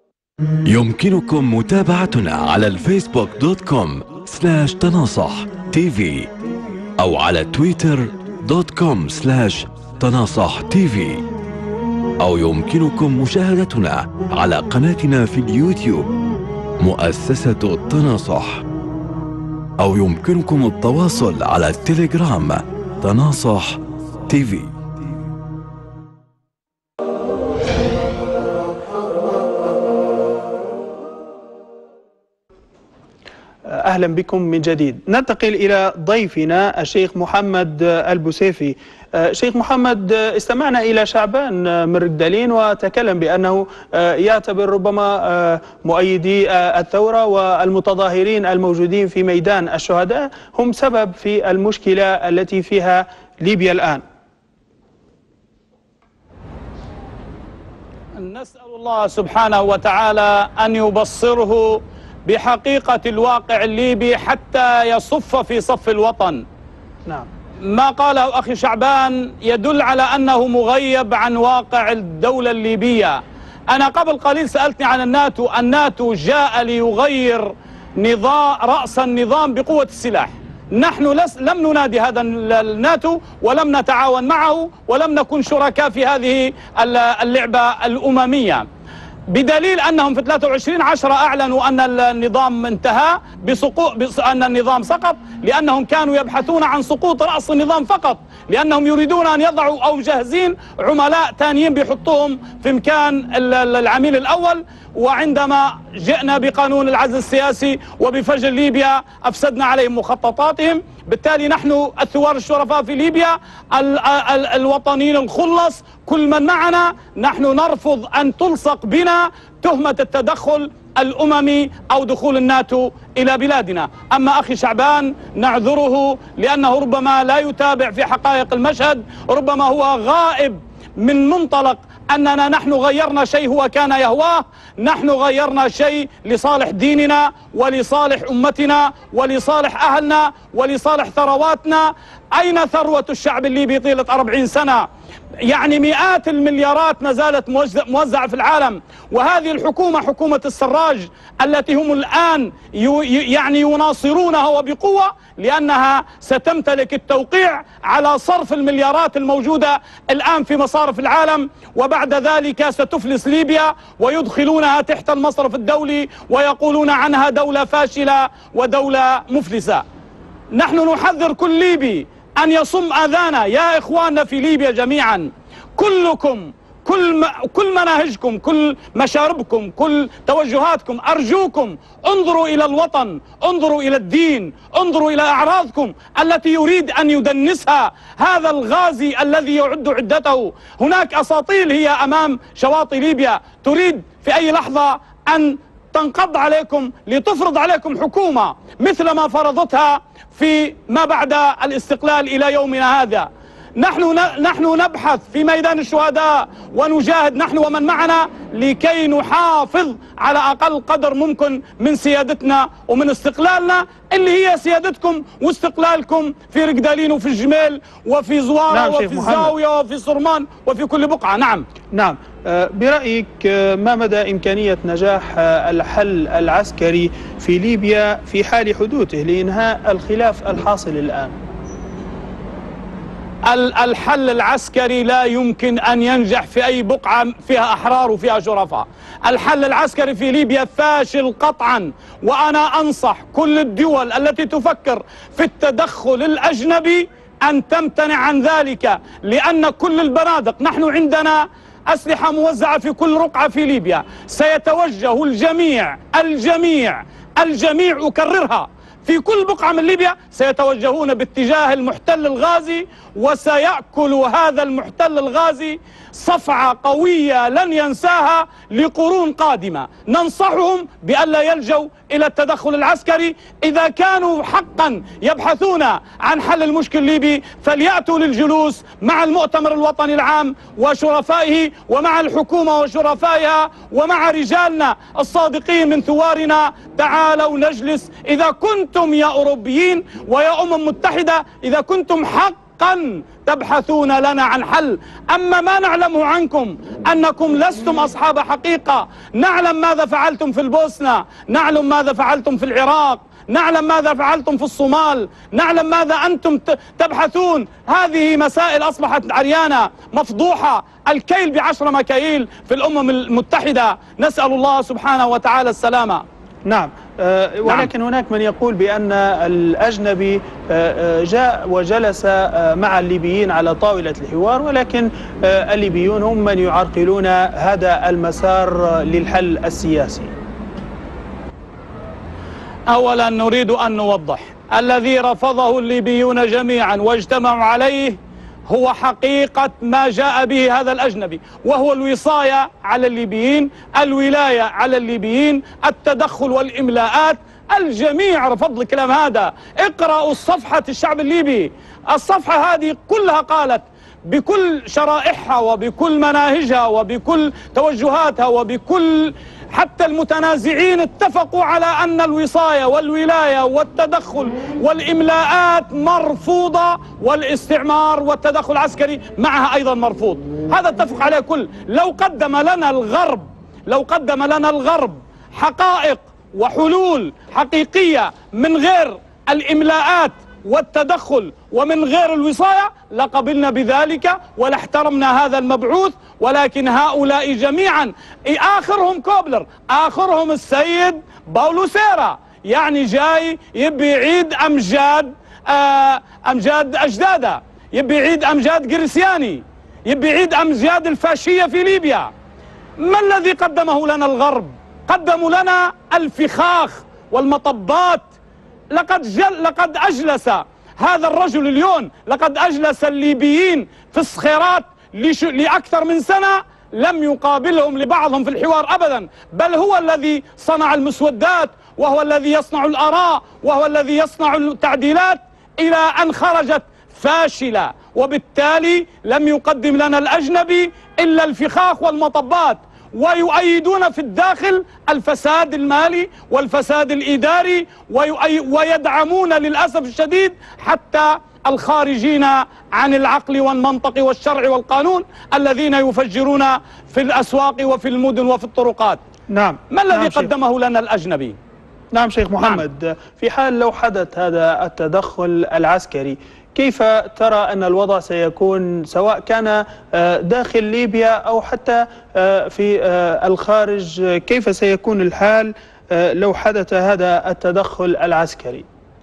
يمكنكم متابعتنا على الفيسبوك دوت كوم سلاش تناصح تي في أو على تويتر دوت كوم سلاش تناصح تي في، أو يمكنكم مشاهدتنا على قناتنا في اليوتيوب مؤسسة التناصح، أو يمكنكم التواصل على التليجرام تناصح تي في. أهلا بكم من جديد. ننتقل إلى ضيفنا الشيخ محمد البوسيفي. شيخ محمد، استمعنا إلى شعبان من رجدالين وتكلم بأنه يعتبر ربما مؤيدي الثورة والمتظاهرين الموجودين في ميدان الشهداء هم سبب في المشكلة التي فيها ليبيا الآن. نسأل الله سبحانه وتعالى أن يبصره بحقيقة الواقع الليبي حتى يصف في صف الوطن. نعم. ما قاله أخي شعبان يدل على أنه مغيب عن واقع الدولة الليبية. أنا قبل قليل سألتني عن الناتو. الناتو جاء ليغير نظام رأس النظام بقوة السلاح. نحن لس لم ننادي هذا الناتو ولم نتعاون معه ولم نكن شركاء في هذه اللعبة الأممية، بدليل أنهم في ثلاثة وعشرين عشرة أعلنوا أن النظام انتهى بسقوط، أن النظام سقط، لأنهم كانوا يبحثون عن سقوط رأس النظام فقط، لأنهم يريدون أن يضعوا أو جاهزين عملاء ثانيين بيحطوهم في مكان العميل الأول. وعندما جئنا بقانون العزل السياسي وبفجر ليبيا أفسدنا عليهم مخططاتهم. بالتالي نحن الثوار الشرفاء في ليبيا ال ال الوطنيين الخلص كل من معنا، نحن نرفض أن تلصق بنا تهمة التدخل الأممي أو دخول الناتو إلى بلادنا. أما أخي شعبان نعذره لأنه ربما لا يتابع في حقائق المشهد، ربما هو غائب من منطلق أننا نحن غيرنا شيء هو كان يهواه. نحن غيرنا شيء لصالح ديننا ولصالح أمتنا ولصالح أهلنا ولصالح ثرواتنا. أين ثروة الشعب الليبي طيلة أربعين سنة؟ يعني مئات المليارات ما زالت موزعة في العالم، وهذه الحكومة حكومة السراج التي هم الآن يعني يناصرونها وبقوة، لأنها ستمتلك التوقيع على صرف المليارات الموجودة الآن في مصارف العالم، وبعد ذلك ستفلس ليبيا ويدخلونها تحت المصرف الدولي ويقولون عنها دولة فاشلة ودولة مفلسة. نحن نحذر كل ليبي أن يصم آذانا. يا إخواننا في ليبيا جميعا، كلكم كل كل مناهجكم، كل مشاربكم، كل توجهاتكم، أرجوكم انظروا إلى الوطن، انظروا إلى الدين، انظروا إلى أعراضكم التي يريد أن يدنسها هذا الغازي الذي يعد عدته. هناك أساطيل هي أمام شواطئ ليبيا تريد في أي لحظة أن تنقض عليكم لتفرض عليكم حكومة مثل ما فرضتها في ما بعد الاستقلال إلى يومنا هذا. نحن نحن نبحث في ميدان الشهداء ونجاهد نحن ومن معنا لكي نحافظ على أقل قدر ممكن من سيادتنا ومن استقلالنا اللي هي سيادتكم واستقلالكم في رجدالين وفي الجميل وفي زوارة. نعم وفي الزاوية وفي صرمان وفي كل بقعة. نعم نعم. برأيك ما مدى إمكانية نجاح الحل العسكري في ليبيا في حال حدوثه لإنهاء الخلاف الحاصل الآن؟ الحل العسكري لا يمكن أن ينجح في أي بقعة فيها أحرار وفيها شرفاء. الحل العسكري في ليبيا فاشل قطعا، وأنا أنصح كل الدول التي تفكر في التدخل الأجنبي أن تمتنع عن ذلك، لأن كل البنادق، نحن عندنا أسلحة موزعة في كل رقعة في ليبيا، سيتوجه الجميع الجميع الجميع أكررها في كل بقعة من ليبيا سيتوجهون باتجاه المحتل الغازي، وسيأكل هذا المحتل الغازي صفعة قوية لن ينساها لقرون قادمة. ننصحهم بألا يلجوا إلى التدخل العسكري. إذا كانوا حقا يبحثون عن حل المشكل الليبي فليأتوا للجلوس مع المؤتمر الوطني العام وشرفائه، ومع الحكومة وشرفائها، ومع رجالنا الصادقين من ثوارنا. تعالوا نجلس. إذا كنتم يا أوروبيين ويا أمم متحدة، إذا كنتم حقا تبحثون لنا عن حل، أما ما نعلمه عنكم أنكم لستم أصحاب حقيقة. نعلم ماذا فعلتم في البوسنة، نعلم ماذا فعلتم في العراق، نعلم ماذا فعلتم في الصومال، نعلم ماذا أنتم تبحثون. هذه مسائل أصبحت عريانة مفضوحة، الكيل بعشر مكاييل في الأمم المتحدة. نسأل الله سبحانه وتعالى السلامة. نعم، أه ولكن نعم. هناك من يقول بأن الأجنبي أه جاء وجلس أه مع الليبيين على طاولة الحوار، ولكن أه الليبيون هم من يعرقلون هذا المسار للحل السياسي. أولا نريد أن نوضح، الذي رفضه الليبيون جميعا واجتمعوا عليه هو حقيقة ما جاء به هذا الأجنبي، وهو الوصاية على الليبيين، الولاية على الليبيين، التدخل والإملاءات. الجميع رفض الكلام هذا. اقرأوا صفحة الشعب الليبي، الصفحة هذه كلها قالت بكل شرائحها وبكل مناهجها وبكل توجهاتها وبكل، حتى المتنازعين اتفقوا على أن الوصاية والولاية والتدخل والإملاءات مرفوضة، والاستعمار والتدخل العسكري معها أيضا مرفوض. هذا اتفق عليه كل. لو قدم لنا الغرب لو قدم لنا الغرب حقائق وحلول حقيقية من غير الإملاءات والتدخل ومن غير الوصاية لقبلنا بذلك ولاحترمنا هذا المبعوث. ولكن هؤلاء جميعا آخرهم كوبلر، آخرهم السيد باولو سيرا، يعني جاي يبي يعيد أمجاد آه أمجاد أجداده، يبي يعيد أمجاد جريسياني، يبي يعيد أمجاد الفاشية في ليبيا. ما الذي قدمه لنا الغرب؟ قدموا لنا الفخاخ والمطبات. لقد جل لقد أجلس هذا الرجل اليوم، لقد أجلس الليبيين في الصخيرات لأكثر من سنة، لم يقابلهم لبعضهم في الحوار أبدا، بل هو الذي صنع المسودات، وهو الذي يصنع الآراء، وهو الذي يصنع التعديلات، إلى أن خرجت فاشلة. وبالتالي لم يقدم لنا الأجنبي إلا الفخاخ والمطبات، ويؤيدون في الداخل الفساد المالي والفساد الإداري، ويدعمون للأسف الشديد حتى الخارجين عن العقل والمنطق والشرع والقانون الذين يفجرون في الأسواق وفي المدن وفي الطرقات. نعم. ما الذي نعم قدمه لنا الأجنبي؟ نعم شيخ محمد، نعم. في حال لو حدث هذا التدخل العسكري، كيف ترى أن الوضع سيكون، سواء كان داخل ليبيا أو حتى في الخارج؟ كيف سيكون الحال لو حدث هذا التدخل العسكري؟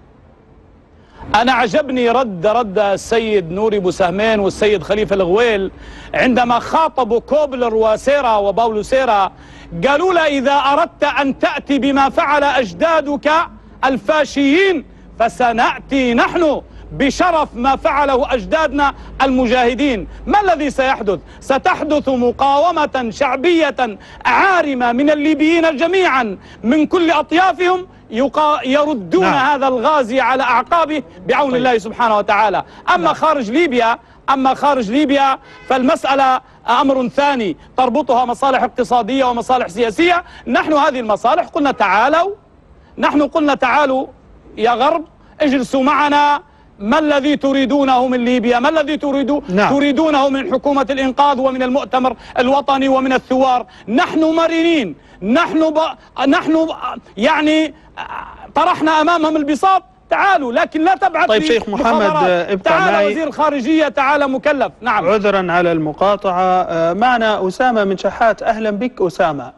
أنا عجبني رد رد السيد نوري بوسهمين والسيد خليفة الغويل عندما خاطبوا كوبلر وسيرا وباولو سيرا. قالوا له إذا أردت أن تأتي بما فعل أجدادك الفاشيين فسنأتي نحن بشرف ما فعله أجدادنا المجاهدين. ما الذي سيحدث؟ ستحدث مقاومة شعبية عارمة من الليبيين جميعا من كل أطيافهم، يردون نعم. هذا الغازي على أعقابه بعون طيب. الله سبحانه وتعالى. أما نعم. خارج ليبيا أما خارج ليبيا فالمسألة أمر ثاني، تربطها مصالح اقتصادية ومصالح سياسية. نحن هذه المصالح قلنا تعالوا نحن قلنا تعالوا يا غرب، اجلسوا معنا. ما الذي تريدونه من ليبيا؟ ما الذي تريدو نعم. تريدونه من حكومة الإنقاذ ومن المؤتمر الوطني ومن الثوار؟ نحن مرنين، نحن ب... نحن ب... يعني طرحنا أمامهم البساط. تعالوا، لكن لا تبعث. طيب شيخ محمد ابقى تعال معي. وزير الخارجية، تعال مكلف. نعم. عذرا على المقاطعة، معنا أسامة من شحات. أهلا بك أسامة.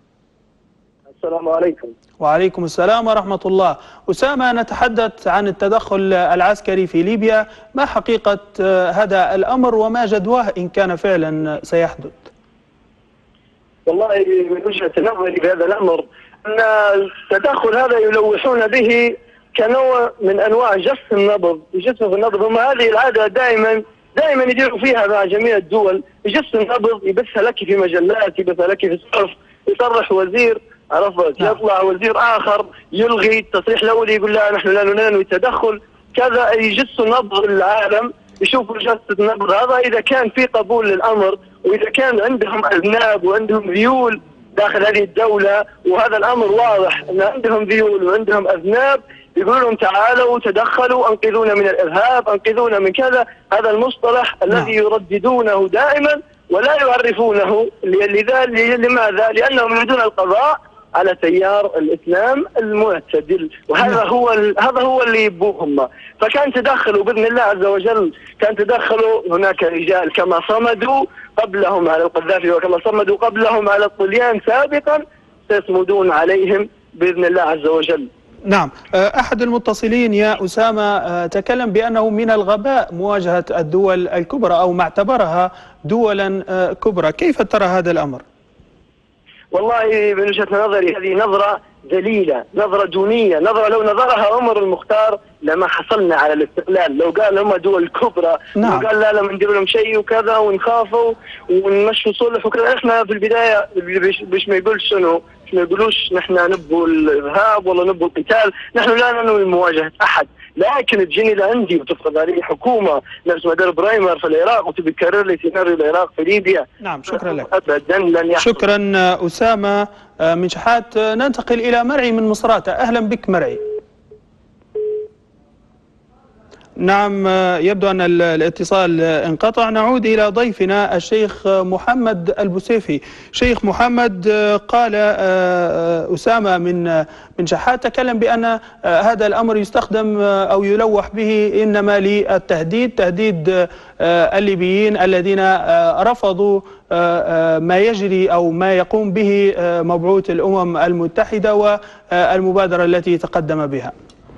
السلام عليكم. وعليكم السلام ورحمة الله. أسامة، نتحدث عن التدخل العسكري في ليبيا. ما حقيقة هذا الأمر وما جدواه إن كان فعلا سيحدث؟ والله من وجهة نظري بهذا الأمر أن التدخل هذا يلوحون به كنوع من أنواع جس النبض، يجسوا في النبض. هم هذه العادة دائما دائما يديروا فيها مع جميع الدول، يجس النبض، يبثها لك في مجلات، يبثها لك في الصحف، يصرح وزير، عرفت، يطلع وزير آخر يلغي التصريح الأولي، يقول لا نحن لا ننوي التدخل كذا. يجسوا نبض العالم، يشوفوا جسة النبض هذا إذا كان في قبول للأمر، وإذا كان عندهم أذناب وعندهم ذيول داخل هذه الدولة، وهذا الأمر واضح أن عندهم ذيول وعندهم أذناب، يقولون لهم تعالوا تدخلوا، أنقذونا من الإرهاب، أنقذونا من كذا. هذا المصطلح الذي يرددونه دائما ولا يعرفونه. لماذا؟ لأنهم يريدون القضاء على تيار الاسلام المعتدل، وهذا هو هذا هو اللي يبوهم. فكان تدخلوا باذن الله عز وجل، كان تدخلوا هناك رجال كما صمدوا قبلهم على القذافي وكما صمدوا قبلهم على الطليان سابقا سيصمدون عليهم باذن الله عز وجل. نعم، أحد المتصلين يا أسامة تكلم بأنه من الغباء مواجهة الدول الكبرى أو ما اعتبرها دولا كبرى، كيف ترى هذا الأمر؟ والله من وجهة نظري هذه نظرة ذليلة، نظرة دونية، نظرة لو نظرها عمر المختار لما حصلنا على الاستقلال. لو قال هم دول كبرى، نعم. لو قال لا لا ندير لهم شيء وكذا ونخافوا ونمشوا صلح وكذا. احنا في البداية باش ما يقولش شنو، باش ما يقولوش نحن نبوا الارهاب ولا نبوا القتال، نحن لا ننوي مواجهة احد، لكن تجيني لعندي وتفرض علي حكومه نفس ما دار برايمر في العراق وتبي تكرر لي سيناريو العراق في ليبيا. نعم، شكرا لك. ابدا لن يحصل. شكرا أسامة من شحات. ننتقل إلى مرعي من مصراتة. أهلا بك مرعي. نعم، يبدو أن الاتصال انقطع. نعود إلى ضيفنا الشيخ محمد البوسيفي. شيخ محمد، قال أسامة من من شحات تكلم بأن هذا الأمر يستخدم أو يلوح به إنما للتهديد، تهديد الليبيين الذين رفضوا ما يجري أو ما يقوم به مبعوث الأمم المتحدة والمبادرة التي تقدم بها.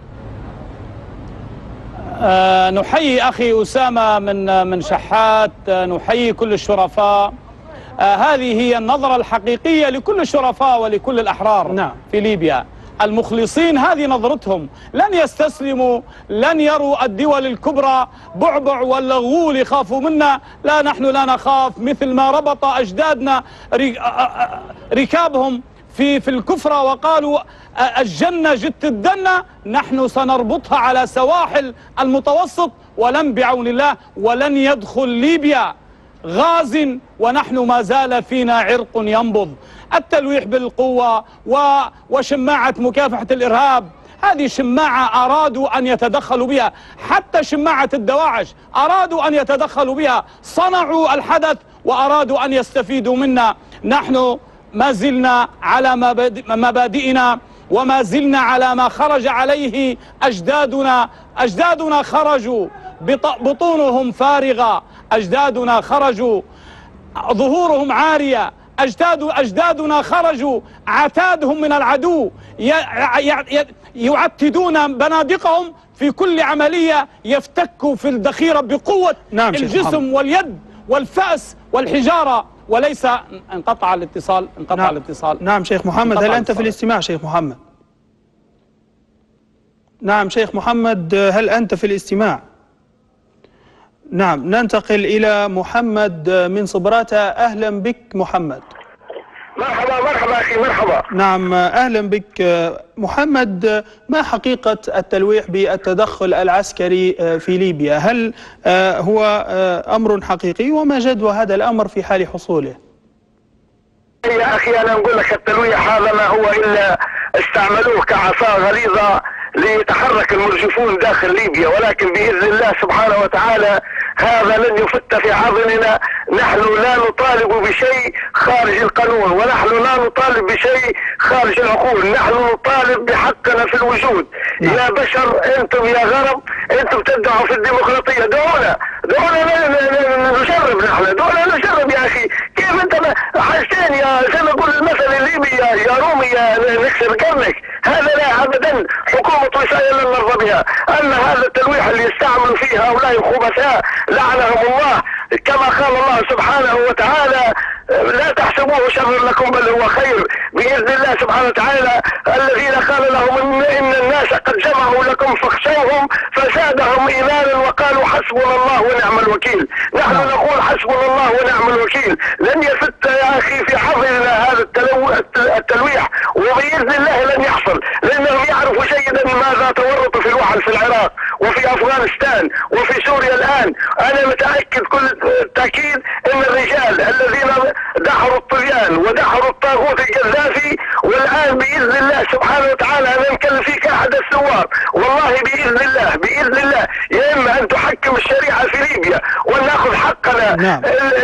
آه نحيي أخي أسامة من من شحات، آه نحيي كل الشرفاء. آه هذه هي النظرة الحقيقية لكل الشرفاء ولكل الأحرار. نعم. في ليبيا المخلصين هذه نظرتهم، لن يستسلموا، لن يروا الدول الكبرى بعبع ولا غول يخافوا منا. لا، نحن لا نخاف، مثل ما ربط أجدادنا ركابهم في في الكفرة وقالوا الجنة جت الدنة، نحن سنربطها على سواحل المتوسط، ولن بعون الله ولن يدخل ليبيا غاز ونحن ما زال فينا عرق ينبض. التلويح بالقوة وشماعة مكافحة الإرهاب، هذه شماعة أرادوا أن يتدخلوا بها، حتى شماعة الدواعش أرادوا أن يتدخلوا بها، صنعوا الحدث وأرادوا أن يستفيدوا منا. نحن ما زلنا على مبادئنا وما زلنا على ما خرج عليه أجدادنا. أجدادنا خرجوا بطونهم فارغة، أجدادنا خرجوا ظهورهم عارية، أجداد أجدادنا خرجوا عتادهم من العدو، يعتدون بنادقهم في كل عملية، يفتكوا في الذخيرة بقوة نعم الجسم واليد والفأس والحجارة. وليس انقطع الاتصال انقطع نعم. الاتصال. نعم شيخ محمد، هل أنت في الاستماع شيخ محمد؟ نعم شيخ محمد، هل أنت في الاستماع؟ نعم، ننتقل إلى محمد من صبراتة. أهلا بك محمد. مرحبا مرحبا أخي مرحبا. نعم أهلا بك محمد. ما حقيقة التلويح بالتدخل العسكري في ليبيا؟ هل هو أمر حقيقي، وما جدوى هذا الأمر في حال حصوله؟ يا أخي أنا أقول لك التلويح هذا ما هو إلا استعملوه كعصا غليظة ليتحرك المرجفون داخل ليبيا، ولكن بإذن الله سبحانه وتعالى هذا لن يفت في عظمنا. نحن لا نطالب بشيء خارج القانون، ونحن لا نطالب بشيء خارج العقول، نحن نطالب بحقنا في الوجود. نعم. يا بشر انتم يا غرب انتم تدعوا في الديمقراطية، دعونا دعونا نجرب، نحن دعونا نجرب يا اخي. كيف انت حاجتين يا زي ما يقول المثل الليبي يا, يا رومي يا نكسر قرنك، هذا لا ابدا حكومة وسائل لن نرضى بها. اما هذا التلويح اللي يستعملوا فيه هؤلاء الخبثاء لعنهم الله، كما قال الله سبحانه وتعالى لا تحسبوه شر لكم بل هو خير بإذن الله سبحانه وتعالى. الذين قال لهم إن الناس قد جمعوا لكم فاخشوهم فزادهم إيمانا وقالوا حسبنا الله ونعم الوكيل. نحن نقول حسبنا الله ونعم الوكيل. لن يفت يا أخي في حظنا هذا التلو... التلويح، وبإذن الله لن يحصل، لأنهم يعرفوا جيدا ماذا تورطوا في الوحل في العراق وفي أفغانستان وفي سوريا الآن. أنا متأكد كل التأكيد أن الرجال الذين دحروا الطغيان ودحروا الطاغوت القذافي، والان باذن الله سبحانه وتعالى انا نكلم فيك احد الثوار، والله باذن الله باذن الله يا اما ان تحكم الشريعه في ليبيا وناخذ حقنا، نعم.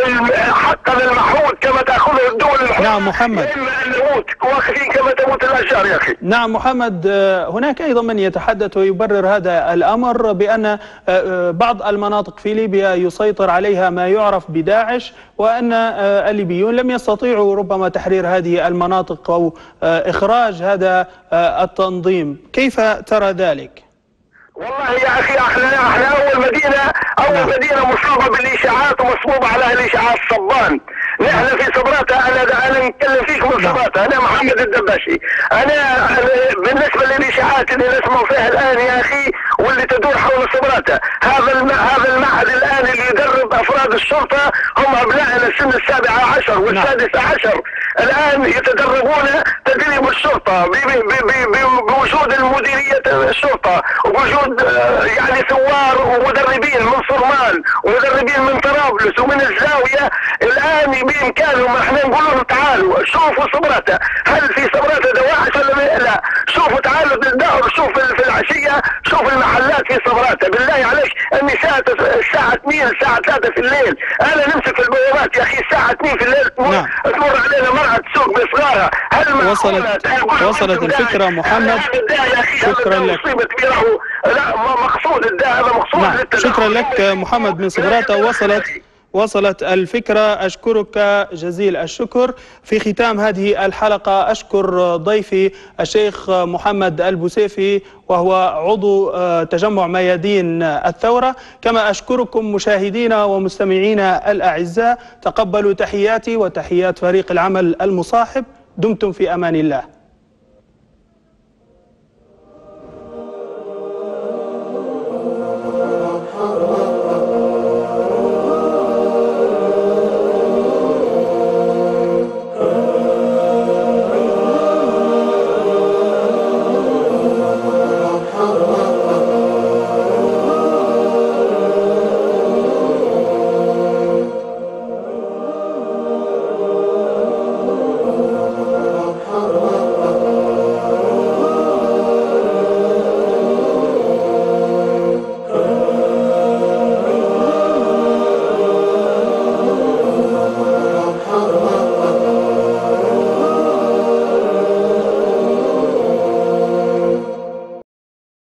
حقنا المحمود كما تاخذه الدول الحره. نعم محمد. يا اما ان نموت واقفين كما تموت الاشجار يا اخي. نعم محمد، هناك ايضا من يتحدث ويبرر هذا الامر بان بعض المناطق في ليبيا يسيطر عليها ما يعرف بداعش، وان الليبيون لم يستطيعوا ربما تحرير هذه المناطق او اخراج هذا التنظيم، كيف ترى ذلك؟ والله يا اخي احنا احنا اول مدينه اول نعم. مدينه مصابه بالاشاعات ومصبوبه على الاشاعات صبان. نحن في صبراته، انا انا نتكلم فيك من صبراته، انا محمد الدباشي. انا بالنسبه للاشاعات اللي نسمع فيها الان يا اخي واللي تدور حول صبراته، هذا الم... هذا المعهد الان اللي يدرب افراد الشرطه هم ابنائنا السن السابعه عشر والسادسه عشر، الان يتدربون تدريب الشرطه بوجود المديريه الشرطه وبوجود يعني ثوار ومدربين من صرمان ومدربين من طرابلس ومن الزاويه. الان بامكانهم احنا نقول لهم تعالوا شوفوا صبراته، هل في صبراته دواعش ولا لا؟ شوفوا تعالوا تدوروا، شوف في العشيه، شوف المحلات في صبراته، بالله عليك النساء الساعه اثنين الساعه ثلاثة في الليل، انا نمسك في البوابات يا اخي الساعه اثنين في الليل تمر, نعم. تمر علينا مرأة تسوق بصغارها. هل وصلت وصلت الفكره محمد؟ شكرا لك. لا مقصود الداء هذا مقصود. نعم. شكرا لك محمد من صبراته، وصلت وصلت الفكرة. أشكرك جزيل الشكر. في ختام هذه الحلقة أشكر ضيفي الشيخ محمد البوسيفي وهو عضو تجمع ميادين الثورة، كما أشكركم مشاهدينا ومستمعينا الأعزاء. تقبلوا تحياتي وتحيات فريق العمل المصاحب. دمتم في أمان الله.